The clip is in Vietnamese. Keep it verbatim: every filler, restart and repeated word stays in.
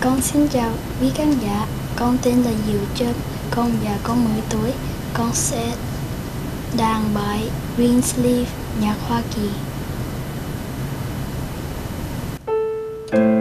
Con xin chào quý khán giả, con tên là Diệu Trân, con và con mười tuổi, con sẽ đàn bài Greensleeve nhạc Hoa Kỳ.